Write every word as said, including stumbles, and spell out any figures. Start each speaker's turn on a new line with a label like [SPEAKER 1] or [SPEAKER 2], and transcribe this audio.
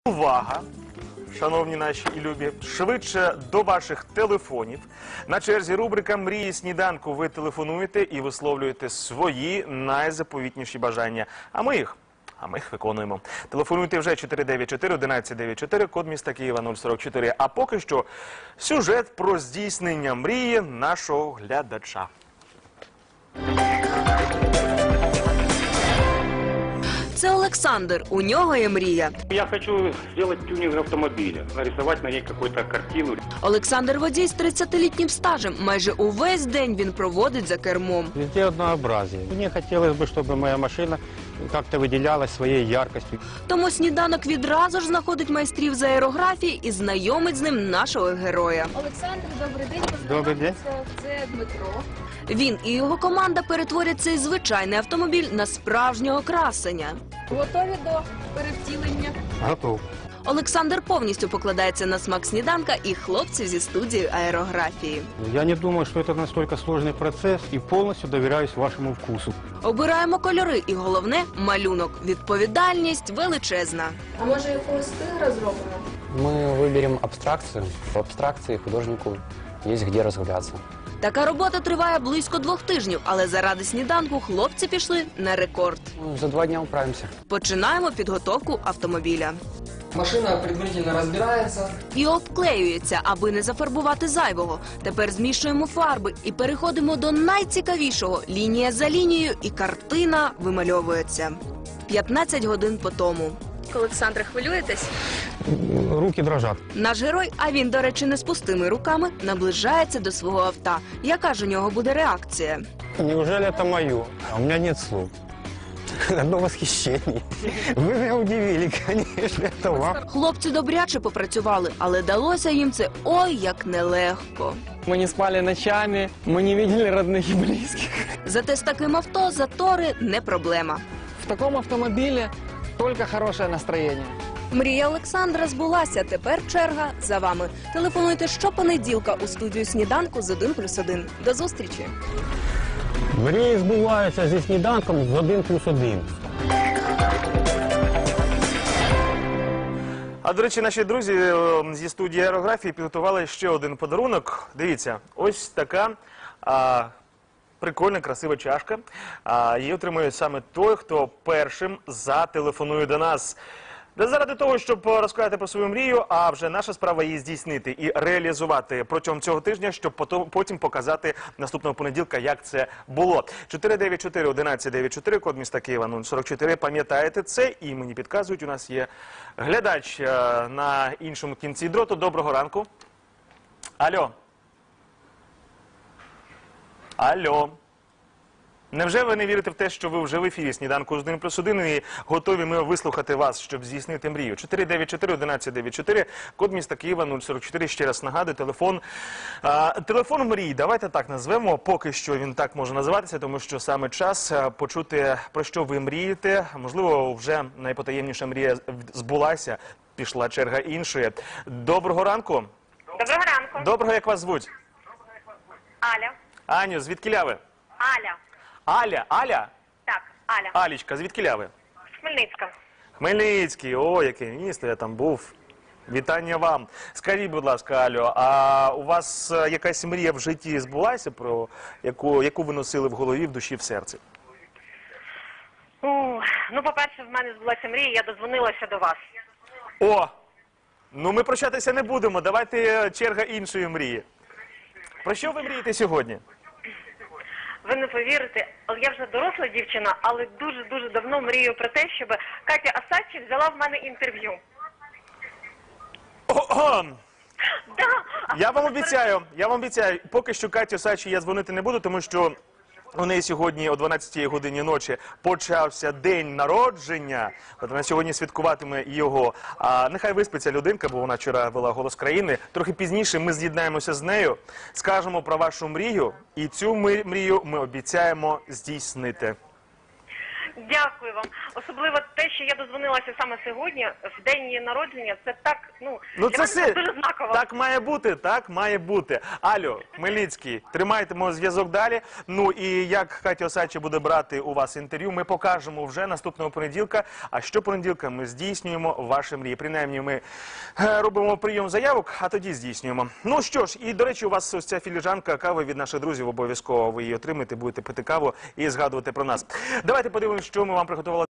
[SPEAKER 1] Увага, шановні наші і любі, швидше до ваших телефонів. На черзі рубрика «Мрії сніданку». Ви телефонуєте і висловлюєте свої найзаповітніші бажання. А ми їх, а ми їх виконуємо. Телефонуйте вже чотири дев'ять чотири одинадцять дев'яносто чотири, код міста Києва нуль сорок чотири. А поки що сюжет про здійснення мрії нашого глядача.
[SPEAKER 2] Це Олександр, у нього є мрія.
[SPEAKER 3] Я хочу сделать тюнинг автомобиля, нарисовать на ней какую-то картину.
[SPEAKER 2] Олександр водій з тридцятилітнім стажем. Майже увесь день він проводить за кермом.
[SPEAKER 4] Везде однообразие. Мне хотелось бы, чтобы моя машина как-то выделялась своей яркостью.
[SPEAKER 2] Тому сніданок відразу ж знаходить майстрів з аерографії і знайомить з ним нашого героя.
[SPEAKER 5] Олександр, добрий день.
[SPEAKER 4] Добрий день.
[SPEAKER 5] Це Дмитро.
[SPEAKER 2] Він і його команда перетворять цей звичайний автомобіль на справжнього красення.
[SPEAKER 5] Готові до перевтілення?
[SPEAKER 4] Готов.
[SPEAKER 2] Олександр повністю покладається на смак сніданка і хлопців зі студії аерографії.
[SPEAKER 4] Я не думаю, что это настолько сложный процесс, и полностью доверяюсь вашему вкусу.
[SPEAKER 2] Обираємо кольори і, головне, малюнок. Відповідальність величезна.
[SPEAKER 5] А може якогось тигра зробимо?
[SPEAKER 6] Мы выберем абстракцию. В абстракции художнику есть где разгуляться.
[SPEAKER 2] Така робота триває близько двох тижнів, але заради сніданку хлопці пішли на рекорд.
[SPEAKER 6] Ну, за два дня управимся.
[SPEAKER 2] Починаємо підготовку автомобіля.
[SPEAKER 7] Машина предварительно разбирается.
[SPEAKER 2] І обклеюється, аби не зафарбувати зайвого. Тепер змішуємо фарби і переходимо до найцікавішого. Лінія за лінією і картина вимальовується. п'ятнадцять годин по тому.
[SPEAKER 5] Олександре, хвилюєтесь?
[SPEAKER 4] Руки дрожат.
[SPEAKER 2] Наш герой, а він, до речі, не з пустими руками, наближається до свого авто. Яка ж у нього буде реакція?
[SPEAKER 4] Неужели это мое? А у меня нет слов. Одно восхищение. Вы меня удивили, конечно, это вам.
[SPEAKER 2] Хлопці добряче попрацювали, але далося їм це ой як нелегко.
[SPEAKER 7] Мы не спали ночами, мы не видели родных и близких.
[SPEAKER 2] Зате з таким авто затори не проблема.
[SPEAKER 7] В таком автомобиле только хорошее настроение.
[SPEAKER 2] Мрія Олександра збулася, тепер черга за вами. Телефонуйте щопонеділка у студію сніданку з один плюс один. До зустрічі!
[SPEAKER 4] Мрії збуваються зі сніданком з один плюс один.
[SPEAKER 1] А, до речі, наші друзі е, зі студії аерографії підготували ще один подарунок. Дивіться, ось така а, прикольна, красива чашка. А, її отримує саме той, хто першим зателефонує до нас. Да заради того, щоб розказати про свою мрію, а вже наша справа її здійснити і реалізувати протягом цього тижня, щоб потім показати наступного понеділка, як це було. чотири дев'ять чотири одинадцять дев'яносто чотири, код міста Києва нуль сорок чотири. Пам'ятаєте це? І мені підказують, у нас є глядач на іншому кінці дроту. Доброго ранку. Алло. Алло. Невже ви не вірите в те, що ви вже в ефірі сніданку з один плюс один і готові ми вислухати вас, щоб здійснити мрію? чотири дев'ять чотири одинадцять дев'яносто чотири, код міста Києва нуль сорок чотири. Ще раз нагадую, телефон. А, телефон мрії, давайте так назвемо, поки що він так може називатися, тому що саме час почути, про що ви мрієте. Можливо, вже найпотаємніша мрія збулася, пішла черга іншої. Доброго ранку.
[SPEAKER 8] Доброго ранку.
[SPEAKER 1] Доброго, як вас звуть?
[SPEAKER 8] Аля.
[SPEAKER 1] Аню, звідкіля ви?
[SPEAKER 8] Аля.
[SPEAKER 1] Аля, Аля?
[SPEAKER 8] Так, Аля.
[SPEAKER 1] Алічка, звідкіля ви?
[SPEAKER 8] З Хмельницька.
[SPEAKER 1] Хмельницький, о, яке місто, я там був. Вітання вам. Скажіть, будь ласка, Алю, а у вас е, якась мрія в житті збулася, про яку, яку ви носили в голові, в душі, в серці?
[SPEAKER 8] У, ну, по-перше, в мене збулася мрія, я дозвонилася до вас.
[SPEAKER 1] О, ну ми прощатися не будемо, давайте е, черга іншої мрії. Про що ви мрієте сьогодні?
[SPEAKER 8] Ви не повірите, але я вже доросла дівчина, але дуже-дуже давно мрію про те, щоб Катя Осадчий взяла в мене інтерв'ю.
[SPEAKER 1] О-о!
[SPEAKER 8] Да. А
[SPEAKER 1] Я вам
[SPEAKER 8] ви
[SPEAKER 1] обіцяю, я вам обіцяю, поки що Каті Осадчій я дзвонити не буду, тому що у неї сьогодні о дванадцятій годині ночі почався день народження. От вона сьогодні святкуватиме його. А нехай виспиться людинка, бо вона вчора вела «Голос країни». Трохи пізніше ми з'єднаємося з нею, скажемо про вашу мрію, і цю ми- мрію ми обіцяємо здійснити.
[SPEAKER 8] Дякую вам. Особливо те, що я дозвонилася саме сьогодні, в день її народження, це так, ну,
[SPEAKER 1] Ну
[SPEAKER 8] для
[SPEAKER 1] це
[SPEAKER 8] мене
[SPEAKER 1] все
[SPEAKER 8] дуже знаково.
[SPEAKER 1] так має бути, так має бути. Алло, Хмельницький, тримайтемо зв'язок далі. Ну і як Катя Осадча буде брати у вас інтерв'ю, ми покажемо вже наступного понеділка. А щопонеділка ми здійснюємо ваші мрії. Принаймні ми е, робимо прийом заявок, а тоді здійснюємо. Ну що ж, і до речі, у вас ось ця філіжанка кави від наших друзів, обов'язково ви її отримаєте, будете пити каву і згадувати про нас. Давайте подивимося, що ми вам приготували.